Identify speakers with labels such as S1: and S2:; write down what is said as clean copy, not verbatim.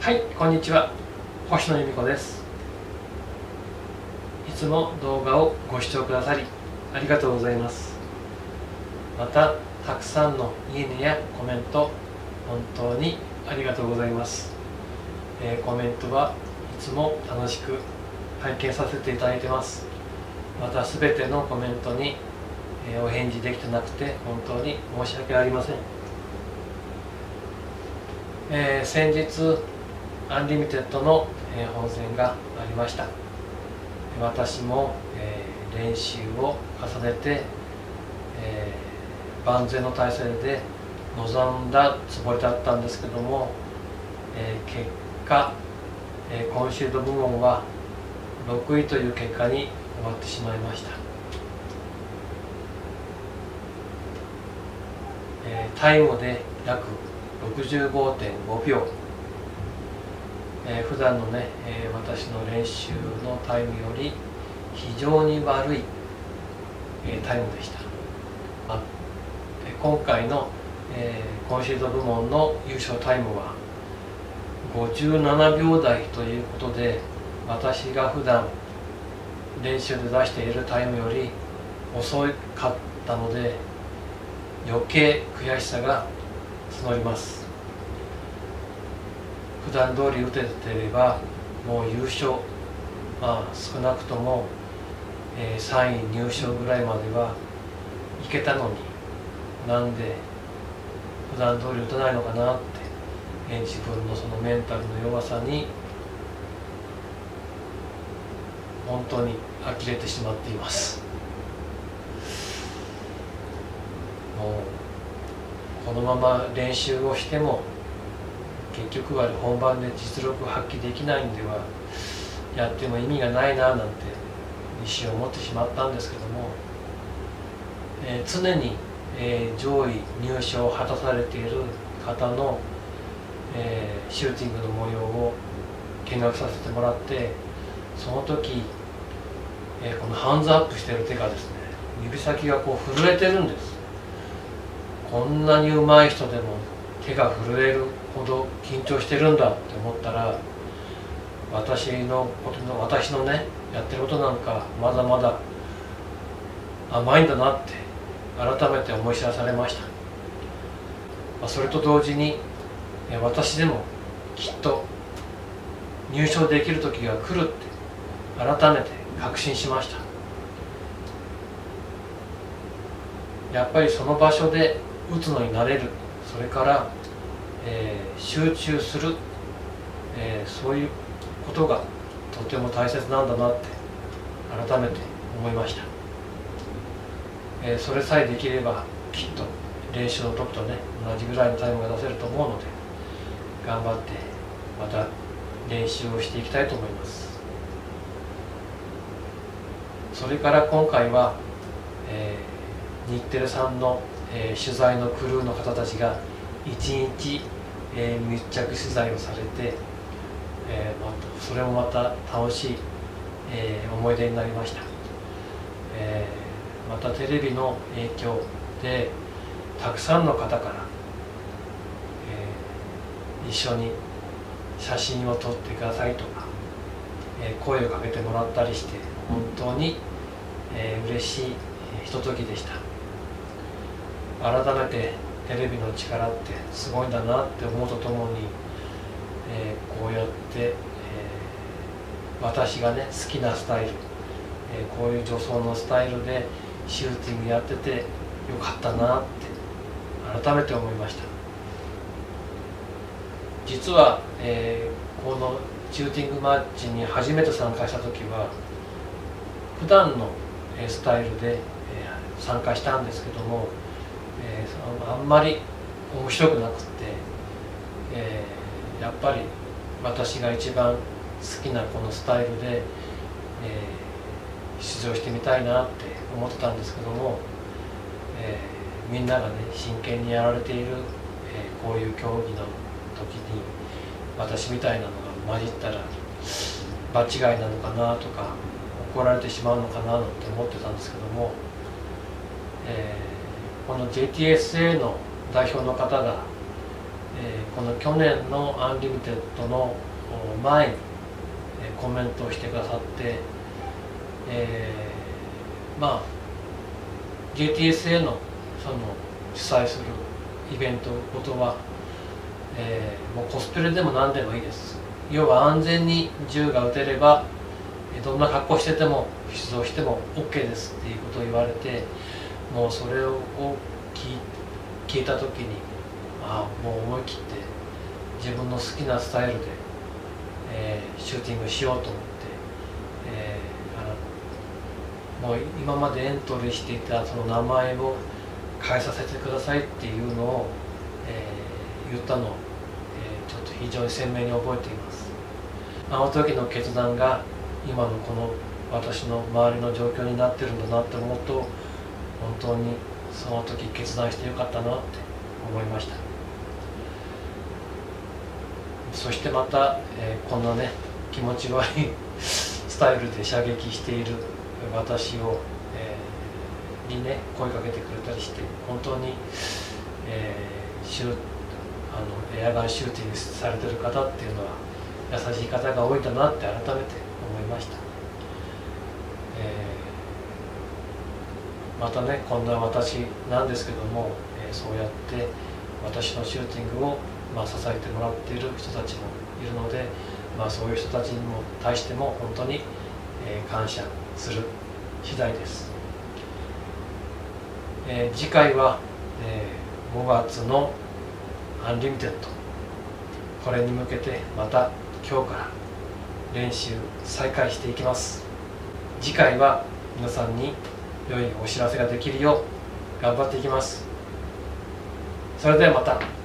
S1: はい、こんにちは。星野由美子です。いつも動画をご視聴くださりありがとうございます。また、たくさんのいいねやコメント、本当にありがとうございます。コメントはいつも楽しく拝見させていただいてます。また、すべてのコメントにお返事できてなくて本当に申し訳ありません。先日アンリミテッドの本戦がありました。私も練習を重ねて万全の体制で臨んだつもりだったんですけども、結果コンシールド部門は6位という結果に終わってしまいました。タイムで約65.5 秒、普段のね、私の練習のタイムより非常に悪い、タイムでした。今回の、コンシールド部門の優勝タイムは57秒台ということで、私が普段練習で出しているタイムより遅かったので、余計悔しさが募ります。普段通り打ててればもう優勝、少なくとも3位入賞ぐらいまではいけたのに、なんで普段通り打たないのかなって、自分のそのメンタルの弱さに本当に呆れてしまっています。もうこのまま練習をしても結局は本番で実力を発揮できないんではやっても意味がないななんて一瞬思ってしまったんですけども、常に、上位入賞を果たされている方の、シューティングの模様を見学させてもらって、その時、このハンズアップしてる手がですね、指先がこう震えてるんです。こんなに上手い人でも手が震えるほど緊張してるんだって思ったら、私のねやってることなんかまだまだ甘いんだなって改めて思い知らされました。それと同時に私でもきっと入賞できる時が来るって改めて確信しました。やっぱりその場所で打つのに慣れる、それから、集中する、そういうことがとても大切なんだなって改めて思いました。それさえできればきっと練習の時とね同じぐらいのタイムが出せると思うので、頑張ってまた練習をしていきたいと思います。それから今回は、日テレさんの、取材のクルーの方たちが1日、密着取材をされて、それもまた楽しい、思い出になりました。またテレビの影響でたくさんの方から、一緒に写真を撮ってくださいとか、声をかけてもらったりして本当に、嬉しいひとときでした。改めてテレビの力ってすごいんだなって思うとともに、こうやって、私がね好きなスタイル、こういう助走のスタイルでシューティングやっててよかったなって改めて思いました。実は、このシューティングマッチに初めて参加した時は普段のスタイルで参加したんですけども、あんまり面白くなくって、やっぱり私が一番好きなこのスタイルで、出場してみたいなって思ってたんですけども、みんながね真剣にやられている、こういう競技の時に私みたいなのが混じったら場違いなのかなとか怒られてしまうのかななんて思ってたんですけども、この JTSA の代表の方が、 この去年のアンリミテッドの前にコメントをしてくださって、JTSA のその主催するイベントごとは、もうコスプレでも何でもいいです。要は安全に銃が撃てればどんな格好してても出動しても OK ですっていうことを言われて、もうそれを聞いた時にもう思い切って自分の好きなスタイルで、シューティングしようと思って、もう今までエントリーしていたその名前を変えさせてくださいっていうのを、言ったのを、ちょっと非常に鮮明に覚えています。あの時の決断が今のこの私の周りの状況になってるんだなって思うと、本当にその時決断してよかったなって思いました。そしてまた、こんなね気持ち悪いスタイルで射撃している私を、にね声かけてくれたりして、本当に、エアガンシューティングされてる方っていうのは優しい方が多いんだなって改めて思いました。またねこんな私なんですけども、そうやって私のシューティングを、支えてもらっている人たちもいるので、そういう人たちにも対しても本当に、感謝する次第です。次回は、5月のアンリミテッド、これに向けてまた今日から練習再開していきます。次回は皆さんに良いお知らせができるよう頑張っていきます。それではまた。